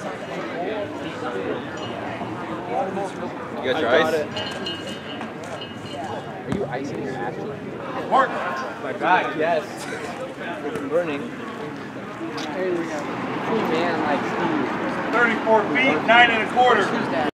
You got your ice? Are you icing your ass? Mark! My back, yes. It's burning. There we go. True man like Steve. 34 feet, 9 1/4.